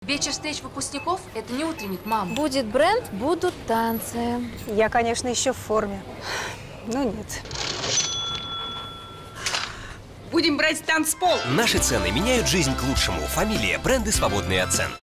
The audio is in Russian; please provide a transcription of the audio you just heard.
Вечер встреч выпускников – это не утренник, мам. Будет бренд, будут танцы. Я, конечно, еще в форме. Но нет. Будем брать танцпол. Наши цены меняют жизнь к лучшему. Фамилия, бренды, свободные от цен.